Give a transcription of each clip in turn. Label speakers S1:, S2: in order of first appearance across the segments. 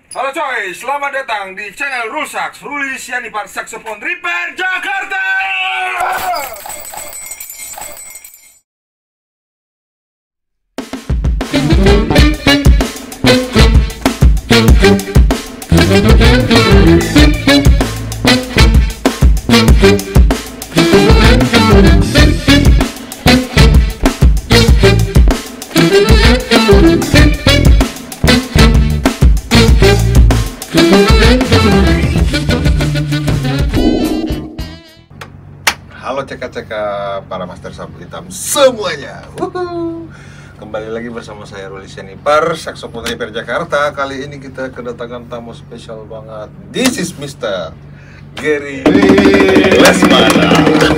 S1: Halo coy, selamat datang di channel Rusak Ruli Sianipar Saxophone Repair Jakarta.
S2: Halo ceka-ceka para master sabu hitam semuanya. Kembali lagi bersama saya Ruli Sianipar, Saxophone Repair Jakarta. Kali ini kita kedatangan tamu spesial banget. This is Mr. Gary Lesmana.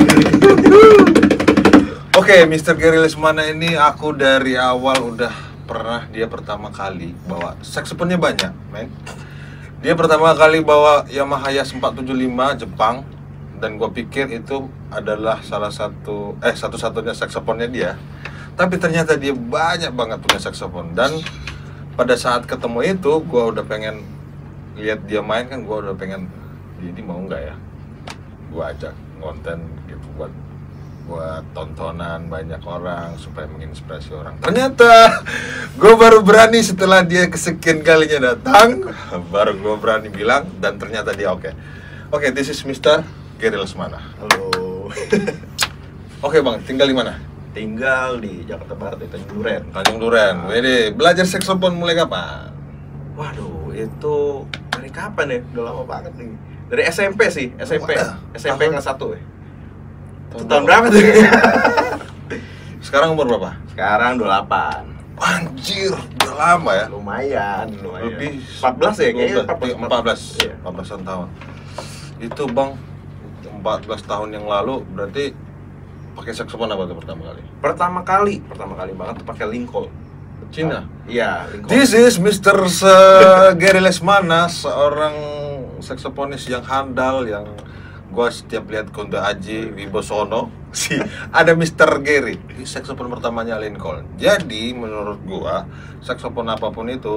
S2: Oke, Mr. Gary Lesmana ini aku dari awal udah pernah dia pertama kali bawa saksofonnya banyak, men. Dia pertama kali bawa Yamaha Yas 475 Jepang. Dan gue pikir itu adalah satu-satunya saksofonnya dia. Tapi ternyata dia banyak banget punya saksofon. Dan pada saat ketemu itu, gue udah pengen lihat dia main kan, gue udah pengen, ini mau nggak ya? Gue ajak konten gitu buat tontonan banyak orang supaya menginspirasi orang. Ternyata gue baru berani setelah dia kesekian kalinya datang, baru gue berani bilang dan ternyata dia oke. Oke, this is Mr. Gary Lesmana.
S3: Halo.
S2: Oke bang, tinggal di mana?
S3: Tinggal di Jakarta Barat, di Tanjung Duren.
S2: Tanjung Duren. Wede, belajar saksofon mulai kapan?
S3: Waduh, itu dari kapan ya? Udah lama banget nih. Dari SMP sih, SMP. SMP kelas 1 ya. Itu tahun berapa tuh?
S2: Sekarang umur berapa?
S3: Sekarang 28.
S2: Anjir, udah lama ya?
S3: Lumayan.
S2: Lebih
S3: 14 ya kayaknya.
S2: 14
S3: Iya.
S2: 14-an tahun. Itu bang, 14 tahun yang lalu berarti pakai saksofon apa tuh pertama kali?
S3: Pertama kali banget tuh pakai Lincoln.
S2: Cina?
S3: Iya, Lincoln.
S2: This is Mr. Gary Lesmana, seorang saksofonis yang handal yang gua setiap lihat Kunto Aji, Wibosono, ada Mr. Gary. Ini saksofon pertamanya Lincoln. Jadi menurut gua, saksofon apapun itu,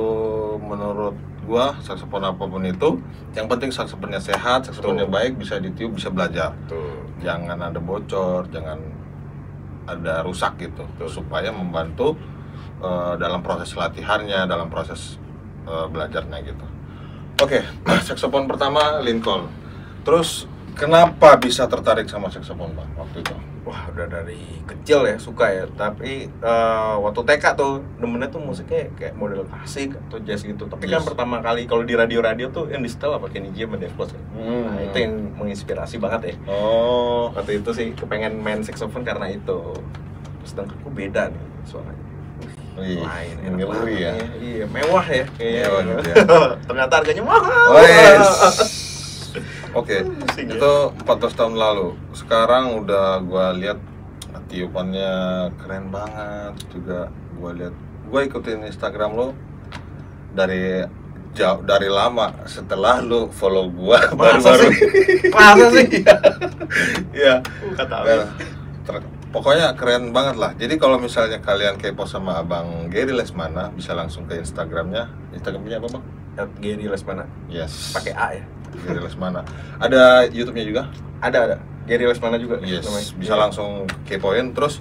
S2: yang penting saksofonnya sehat, saksofonnya baik, bisa ditiup, bisa belajar.
S3: Tuh.
S2: Jangan ada bocor, jangan ada rusak gitu, supaya membantu dalam proses latihannya, dalam proses belajarnya gitu. Oke, saksofon pertama Lincoln. Terus kenapa bisa tertarik sama saksofon bang waktu itu?
S3: Wah, udah dari kecil ya suka ya. Tapi waktu TK tuh demennya tuh musiknya kayak model klasik atau jazz gitu. Tapi kan
S2: Yes.
S3: pertama kali kalau di radio tuh yang di setel apa Kenny G sama Dave Plus kan. Nah, itu yang menginspirasi banget ya.
S2: Oh,
S3: Waktu itu sih kepengen main saxophone karena itu. Terus dengkulku beda nih suaranya.
S2: wih,
S3: Lain, enak
S2: ngeri
S3: banget
S2: ya.
S3: Iya, mewah ya kayaknya.
S2: Mewah gitu ya.
S3: Ternyata harganya mahal.
S2: Oh, yes. Oke,
S3: Pusing ya.
S2: itu 14 tahun lalu. Sekarang udah gua lihat tiupannya keren banget juga. Gua ikutin Instagram lo dari dari lama setelah lo follow gua baru-baru.
S3: Masa sih?
S2: Iya.
S3: Kata
S2: Ya, pokoknya keren banget lah. Jadi kalau misalnya kalian kepo sama Abang Gary Lesmana, bisa langsung ke Instagramnya. Instagramnya apa bang?
S3: Gary Lesmana.
S2: Yes.
S3: Pakai A ya.
S2: Gary Lesmana. Ada YouTube-nya juga?
S3: Ada. Gary Lesmana juga.
S2: Yes.
S3: namanya.
S2: Bisa
S3: Iya.
S2: langsung kepoin. Terus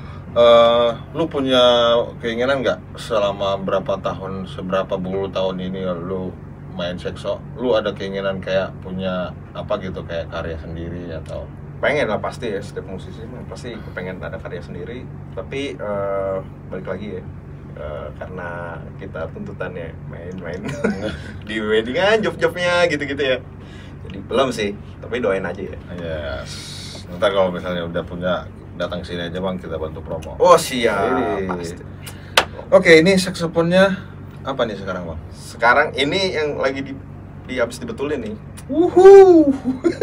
S2: lu punya keinginan nggak selama seberapa puluh tahun ini lu main sekso? Lu ada keinginan kayak punya apa gitu, kayak karya sendiri atau?
S3: Pengen lah pasti ya, setiap musisi pasti pengen ada karya sendiri. Tapi balik lagi ya, karena kita tuntutannya main-main di weddingan, job-jobnya gitu-gitu ya. Jadi belum sih, tapi doain aja ya.
S2: Yes. Ntar kalau misalnya udah punya, datang sini aja bang, kita bantu promo.
S3: Oh siap,
S2: Jadi-
S3: pasti.
S2: Oke, ini saksofonnya apa nih sekarang bang?
S3: Sekarang ini yang lagi di habis dibetulin nih.
S2: Wuhu.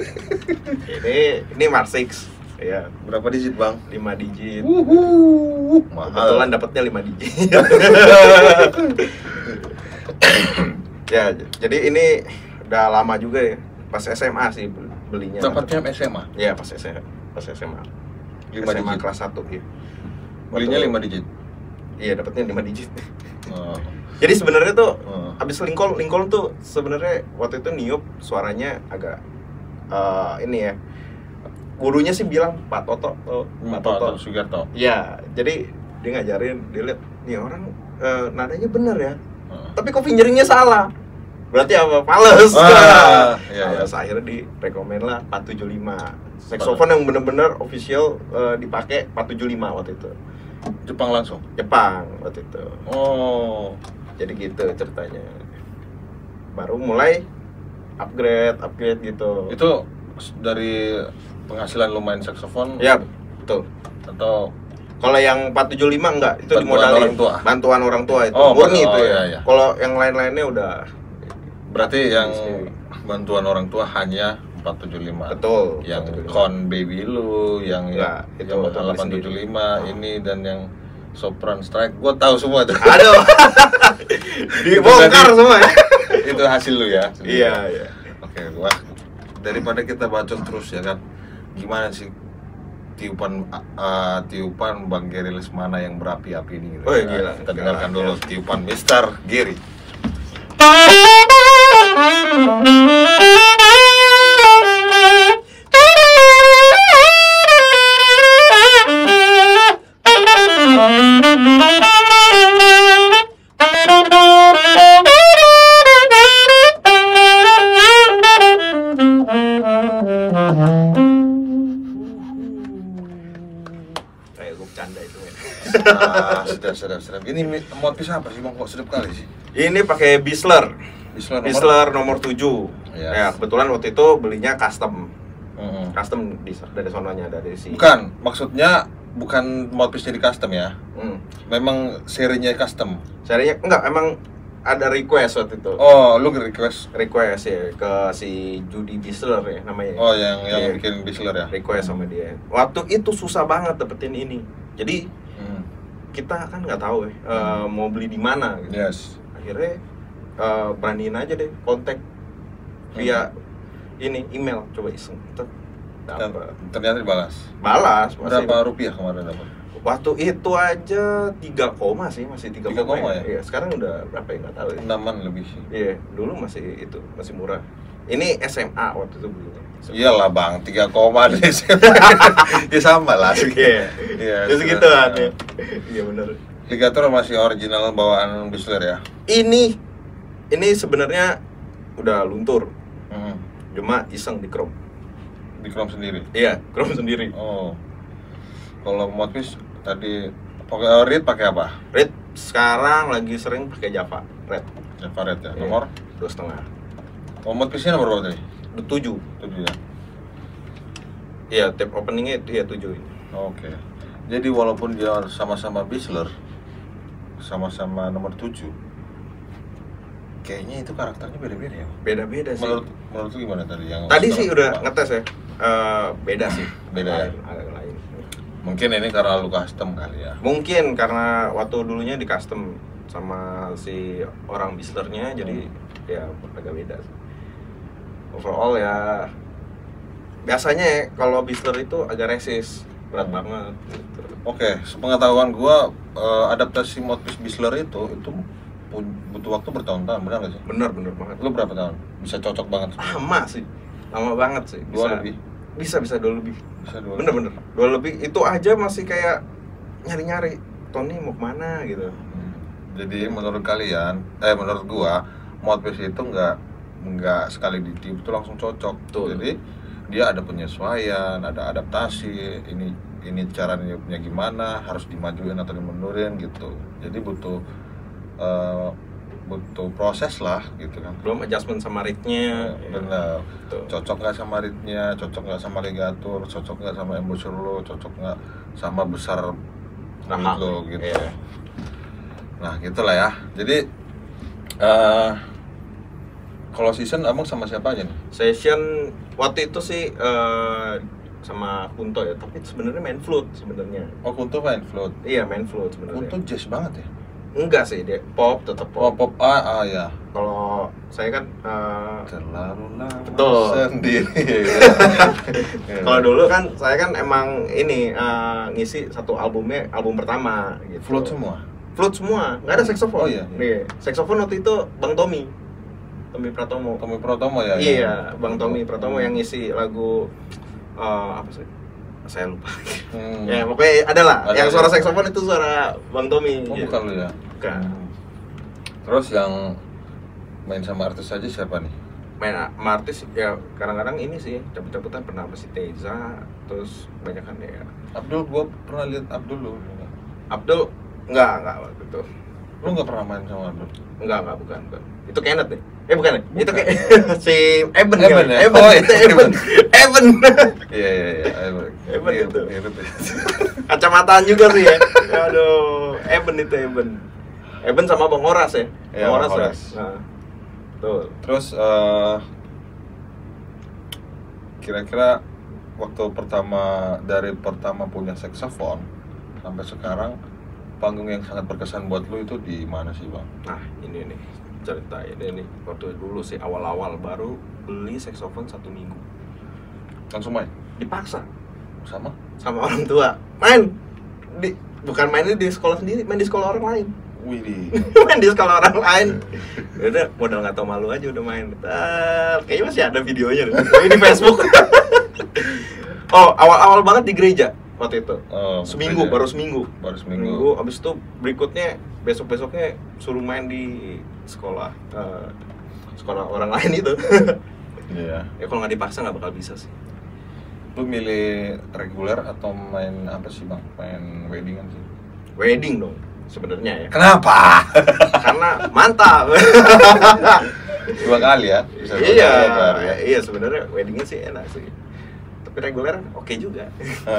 S3: Ini Mark 6. Ya,
S2: Berapa digit bang?
S3: 5 digit.
S2: Wuhu.
S3: Kebetulan
S2: Mahal.
S3: dapatnya 5 digit. Ya, jadi ini udah lama juga ya. Pas SMA sih belinya.
S2: Dapatnya SMA.
S3: Iya, pas SMA. Pas SMA.
S2: 5
S3: SMA
S2: digit.
S3: kelas 1 ya.
S2: Belinya 5 digit.
S3: Iya, dapatnya 5 digit.
S2: Oh.
S3: Jadi sebenarnya tuh abis Lincoln tuh sebenarnya waktu itu niup suaranya agak ini ya. Gurunya sih bilang Pak Toto,
S2: Pak Toto Sugarto.
S3: Iya, jadi dia ngajarin, dia lihat nih orang nadanya bener ya. Tapi kok fingeringnya salah. Berarti apa? Fales.
S2: Iya.
S3: Akhirnya direkomend lah 475. Saxophone yang bener-bener official dipakai 475 waktu itu.
S2: Jepang langsung?
S3: Jepang waktu itu.
S2: Oh.
S3: Jadi gitu ceritanya. Baru mulai upgrade gitu.
S2: Itu dari penghasilan lu main saxophone?
S3: Ya, betul.
S2: Atau
S3: kalau yang 475 enggak, itu
S2: bantuan
S3: dimodalin
S2: orang tua?
S3: Bantuan orang tua itu.
S2: Oh,
S3: murni itu ya.
S2: Iya.
S3: Kalau yang lain-lainnya udah
S2: berarti yang bantuan orang tua hanya 475.
S3: betul.
S2: Yang
S3: 475.
S2: Con Baby lu, yang
S3: Enggak, itu
S2: yang
S3: betul
S2: 875 ini dan yang Sopran Strike, gua tahu semua tuh.
S3: Aduh. Dibongkar semua ya.
S2: Itu hasil lu ya?
S3: Iya.
S2: Oke, wah. Daripada kita bacot terus ya kan. Gimana sih tiupan Bang Gary Lesmana yang berapi-api ini gitu.
S3: Oh, iya, gila.
S2: Kita dengarkan dulu tiupan Mr. Gary.
S3: Kayak gue bercanda itu ya.
S2: Sedap. Ini mouthpiece apa sih Bang? Kok sedap kali sih?
S3: Ini pakai Bisler nomor 7.
S2: Yes.
S3: Ya, kebetulan waktu itu belinya custom.
S2: Mm-hmm.
S3: Custom dari sononya, dari si.
S2: Bukan, maksudnya bukan mouthpiece di custom ya. Memang serinya custom.
S3: Serinya enggak, emang ada request waktu itu.
S2: Oh, lu request.
S3: Request ya ke si Judy Bisler ya namanya.
S2: Oh, yang
S3: Iya.
S2: bikin Bisler ya.
S3: Request sama dia. Waktu itu susah banget dapetin ini. Jadi kita kan nggak tahu ya mau beli di mana gitu.
S2: Yes.
S3: Akhirnya beraniin aja deh kontak via ini email, coba iseng.
S2: Dan
S3: Dapat.
S2: ternyata dibalas.
S3: Balas masih.
S2: Berapa rupiah kemarin dapat?
S3: Waktu itu aja 3 sih, masih 3
S2: 3 koma ya?
S3: Iya, sekarang udah berapa ya nggak tahu ya.
S2: 6-an lebih sih.
S3: Iya, dulu masih itu, masih murah. Ini SMA waktu itu belinya.
S2: Iyalah Bang, 3 koma deh. Ya sama lah.
S3: Iya.
S2: Iya.
S3: Ya segituan ya. Iya benar.
S2: Ligatur masih original bawaan Bisler ya.
S3: Ini sebenarnya udah luntur.
S2: Hmm.
S3: Cuma iseng di chrome.
S2: Di Chrome sendiri.
S3: Iya, chrome sendiri.
S2: Oh. Kalau mouthpiece tadi pakai Red pakai apa?
S3: Red sekarang lagi sering pakai Java Red.
S2: Java Red ya.
S3: Iya.
S2: Nomor?
S3: 2,5.
S2: Oh, mouthpiece-nya nomor berapa tadi?
S3: 7.
S2: 7 ya.
S3: Iya, tape openingnya itu ya 7 ini.
S2: Oke. Jadi walaupun dia sama-sama Bisler, sama-sama nomor 7, kayaknya itu karakternya beda-beda ya.
S3: Beda-beda sih.
S2: Menurut lu gimana tadi yang
S3: Tadi sih udah
S2: apa?
S3: ngetes ya. Beda sih.
S2: Beda ya?
S3: Agak lain.
S2: Mungkin ini karena lu custom kali ya.
S3: Mungkin karena waktu dulunya di custom sama si orang Bislernya, jadi ya agak beda sih. Overall ya biasanya ya, kalau Bisler itu agak resist, berat banget gitu.
S2: Oke, sepengetahuan gua adaptasi mouthpiece Bisler itu butuh waktu bertahun-tahun, benar nggak sih?
S3: Bener banget.
S2: Lu berapa tahun? Bisa cocok banget?
S3: Lama banget sih.
S2: Dua lebih?
S3: Bisa 2 lebih.
S2: Bisa 2
S3: Bener 2 lebih. Itu aja masih kayak nyari-nyari Tony mau kemana gitu.
S2: Jadi menurut kalian, menurut gua mouthpiece itu nggak sekali ditiup itu langsung cocok.
S3: Betul.
S2: Jadi dia ada penyesuaian, ada adaptasi. Ini cara niupnya gimana, harus dimajuin atau dimundurin gitu. Jadi butuh proses lah gitu kan.
S3: Belum adjustment sama ritnya.
S2: Benar.
S3: Betul.
S2: Cocok nggak sama ritnya, cocok nggak sama ligatur, cocok nggak sama embouchure lo, cocok nggak sama besar mulut lo gitu.
S3: Iya.
S2: Nah gitulah ya. Jadi kalau season abang sama siapa aja nih?
S3: Session waktu itu sih sama Kunto ya, tapi sebenarnya main flute sebenarnya.
S2: Oh, Kunto main flute.
S3: Iya, main flute sebenarnya.
S2: Kunto jazz banget ya?
S3: Enggak sih, dia pop, tetap
S2: Oh,
S3: pop.
S2: pop ya.
S3: Kalau saya kan
S2: Terlalu lama
S3: Betul.
S2: sendiri.
S3: kalau dulu kan saya kan emang ini ngisi satu album pertama gitu.
S2: Flute semua.
S3: flute semua, nggak ada saksofon.
S2: Oh iya.
S3: Nih, saksofon waktu itu Bang Tommy Pratomo.
S2: Tommy Pratomo ya?
S3: Iya, Bang Tommy Pratomo yang ngisi lagu apa sih? Saya lupa. Ya pokoknya ada lah. Yang suara saksofon itu suara Bang Tommy.
S2: Oh,
S3: gitu.
S2: bukan lu ya?
S3: Bukan.
S2: Terus yang main sama artis aja siapa nih?
S3: Main sama artis ya kadang-kadang ini sih cabut-cabutan pernah sama si Teza, terus banyak kan ya.
S2: Abdul, gua pernah lihat Abdul lu.
S3: Abdul enggak waktu itu.
S2: Lu nggak pernah main sama Abdul?
S3: Enggak, bukan. Itu Kenneth deh. Bukan ya? Itu kayak si Eben
S2: ya?
S3: Eben,
S2: Oh,
S3: itu Eben.
S2: Iya.
S3: Eben itu. Kacamataan juga sih ya. Aduh, Eben itu Eben. Eben sama Bang Horas ya.
S2: Iya,
S3: Bang
S2: Bang Horas.
S3: Ya? Nah. Tuh.
S2: Terus kira-kira waktu dari pertama punya saksofon sampai sekarang, panggung yang sangat berkesan buat lu itu di mana sih, Bang?
S3: Nah, ini nih cerita ini nih. Waktu dulu sih awal-awal baru beli saksofon 1 minggu.
S2: Langsung main?
S3: Dipaksa
S2: Sama
S3: orang tua. Bukan mainnya di sekolah sendiri, main di sekolah orang lain.
S2: Widih.
S3: Main di sekolah orang lain. Udah modal nggak tau malu aja udah main. Kayaknya masih ada videonya deh. Ini di Facebook. Oh, awal-awal banget di gereja waktu itu.
S2: Seminggu.
S3: Baru seminggu.
S2: Abis
S3: Abis itu berikutnya besoknya suruh main di sekolah orang lain itu.
S2: Iya.
S3: Ya kalau nggak dipaksa nggak bakal bisa sih.
S2: Lu milih reguler atau main apa sih, Bang? Main weddingan sih?
S3: Wedding dong sebenarnya ya.
S2: Kenapa?
S3: Karena mantap.
S2: 2 kali ya? Bisa 2
S3: Iya,
S2: kali ya?
S3: iya sebenarnya weddingnya sih enak sih. Tapi reguler oke juga.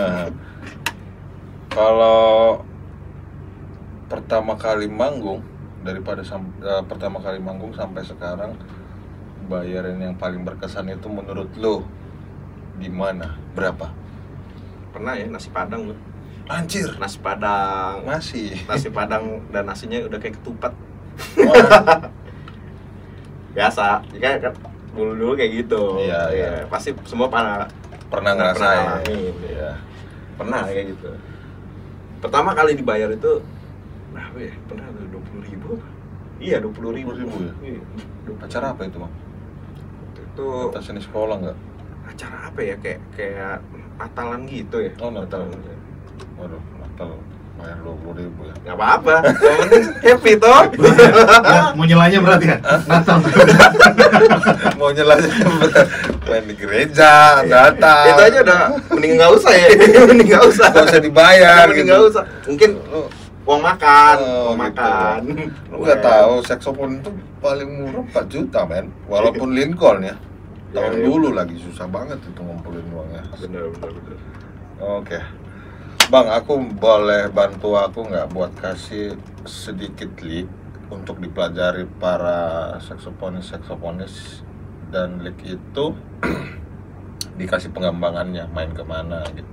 S2: Kalau pertama kali manggung pertama kali manggung sampai sekarang, bayaran yang paling berkesan itu menurut lo gimana? Berapa?
S3: Pernah ya nasi padang gue.
S2: Anjir,
S3: Nasi padang.
S2: masih.
S3: Nasi padang dan nasinya udah kayak ketupat.
S2: Wah,
S3: Biasa. Ya kan dulu kayak gitu.
S2: Iya.
S3: Pasti semua
S2: pernah ngerasain.
S3: ngalamin.
S2: Iya.
S3: Pernah kayak gitu. Pertama kali dibayar itu berapa ya? Pernah 20.000. Iya, 20.000.
S2: 20.000 ya?
S3: Iya.
S2: Acara apa itu, Bang?
S3: Itu
S2: Atas seni sekolah nggak?
S3: acara apa ya? Kayak Natalan gitu ya.
S2: Oh, Natal. Waduh, Natal bayar 20.000 ya?
S3: Nggak apa-apa. Yang penting happy toh.
S4: Mau nyelanya berarti kan? Natal.
S2: Mau nyelanya main di gereja, datang.
S3: Itu aja udah mending nggak usah ya. Mending nggak usah.
S2: Nggak usah dibayar.
S3: Mending
S2: Gitu.
S3: nggak usah. Mungkin uang makan,
S2: Oh,
S3: uang
S2: gitu.
S3: makan.
S2: Lu nggak tahu saksofon itu paling murah 4 juta, men. Walaupun Lincoln ya. Tahun
S3: Ya,
S2: dulu lagi susah banget itu ngumpulin uangnya.
S3: Bener.
S2: Oke. Bang, aku boleh bantu aku nggak buat kasih sedikit lick untuk dipelajari para saksofonis dan lick itu dikasih pengembangannya, main kemana gitu.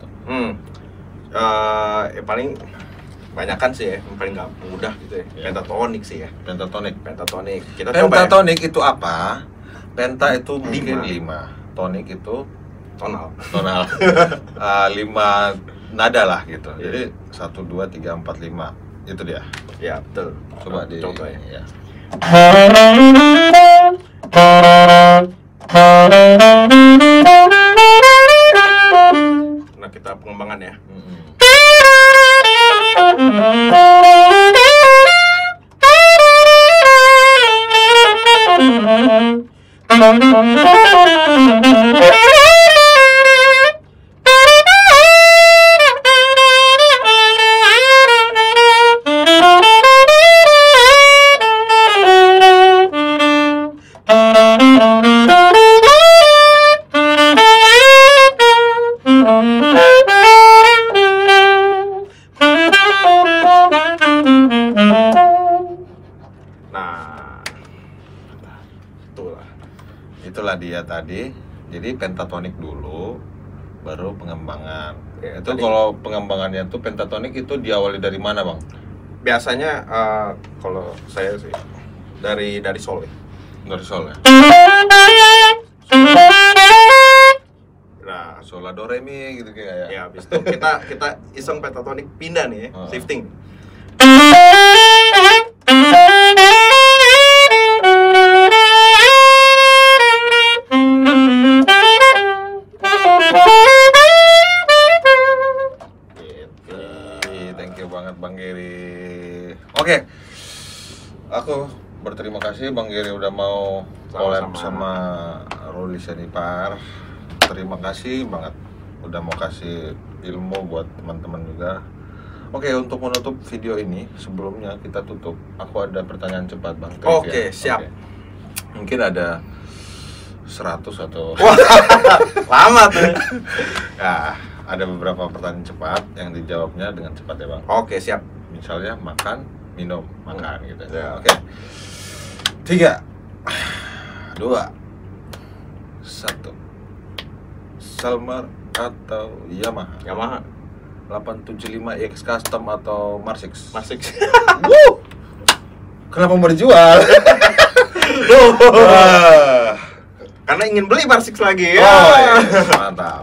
S3: Ya paling banyakan sih ya, yang paling nggak mudah gitu ya. Pentatonik sih ya.
S2: Pentatonik.
S3: Kita coba ya.
S2: Pentatonik itu apa? Penta itu mungkin 5, tonik itu
S3: Tonal.
S2: 5 nada lah gitu. Jadi 1, 2, 3, 4, 5 itu dia.
S3: Ya betul.
S2: Coba
S3: ya. Nah kita pengembangan ya.
S2: Itulah dia tadi. Jadi pentatonik dulu, baru pengembangan.
S3: Ya,
S2: itu
S3: tadi.
S2: kalau pengembangannya tuh pentatonik itu diawali dari mana, Bang?
S3: Biasanya kalau saya sih dari sol ya.
S2: Dari sol ya.
S3: Nah,
S2: Sol la do re mi gitu kayak.
S3: ya habis itu kita iseng pentatonik pindah nih ya,
S2: Oh.
S3: shifting.
S2: kasih Bang Giri udah mau collab sama Ruli Sianipar. Terima kasih banget udah mau kasih ilmu buat teman-teman juga. Oke, untuk menutup video ini sebelumnya kita tutup, aku ada pertanyaan cepat Bang.
S3: Oke, siap.
S2: Oke. Mungkin ada 100 atau
S3: Lama tuh.
S2: ya, ada beberapa pertanyaan cepat yang dijawabnya dengan cepat ya Bang.
S3: Oke, siap.
S2: Misalnya makan, minum, makan gitu.
S3: Ya.
S2: Oke. 3 2 1. Salmar atau Yamaha?
S3: Yamaha
S2: 875X Custom atau Marsix?
S3: Marsix.
S2: Kenapa mau dijual?
S3: Karena ingin beli Marsix lagi ya.
S2: Oh, iya. Mantap.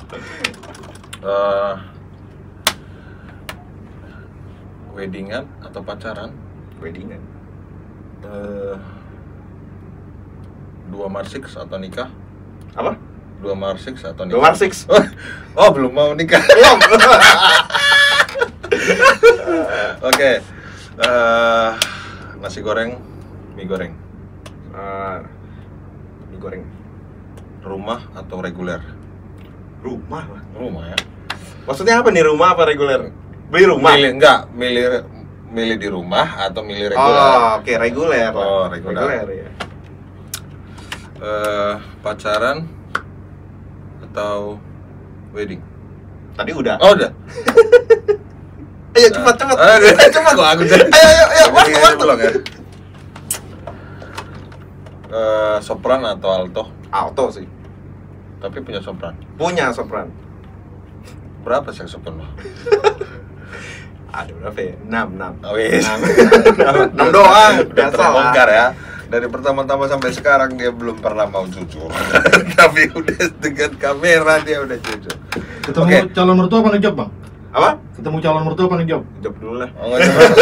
S2: Weddingan atau pacaran?
S3: Weddingan.
S2: 2 Marsix atau nikah?
S3: Apa?
S2: 2 Marsix atau nikah?
S3: 2 Marsix.
S2: Oh, belum mau nikah. Oke. Nasi goreng, mie goreng.
S3: Mie goreng.
S2: Rumah atau reguler?
S3: Rumah lah.
S2: Rumah ya.
S3: Maksudnya apa nih, rumah apa reguler? Beli rumah?
S2: Milih di rumah atau milih reguler?
S3: Oh, oke, reguler.
S2: Oh, reguler.
S3: Ya.
S2: Pacaran atau wedding?
S3: Tadi udah.
S2: Oh, udah.
S3: Ayo cepat.
S2: Coba kok aku jadi.
S3: Ayo, waktu.
S2: Tolong ya. Sopran atau alto?
S3: Alto sih.
S2: Tapi punya sopran.
S3: Punya sopran.
S2: Berapa saxophone lo?
S3: Ada berapa ya? 6.
S2: Oh, wis.
S3: 6 doang.
S2: Udah
S3: Biasa
S2: terbongkar
S3: lah.
S2: ya. Dari pertama-tama sampai sekarang dia belum pernah mau jujur. Tapi udah dengan kamera dia udah jujur.
S4: Ketemu
S2: Oke.
S4: calon mertua apa ngejob, Bang?
S3: Apa?
S4: Ketemu calon mertua apa ngejob?
S3: Jawab dulu lah.
S2: Oh, nggak coba.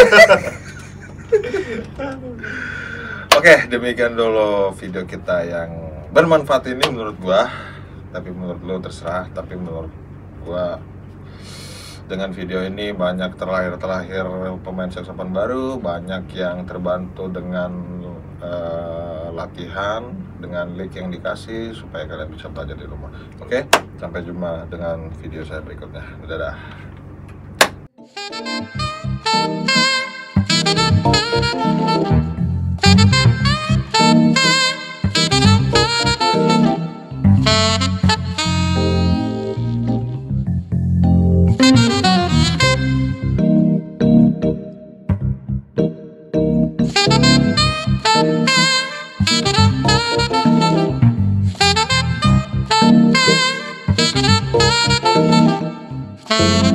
S2: Oke, demikian dulu video kita yang bermanfaat ini menurut gua. Tapi menurut lo terserah. Tapi menurut gua dengan video ini banyak terlahir pemain saxophone baru, banyak yang terbantu dengan latihan, dengan link yang dikasih supaya kalian bisa belajar di rumah. Oke, sampai jumpa dengan video saya berikutnya. Dadah.
S5: Thank you.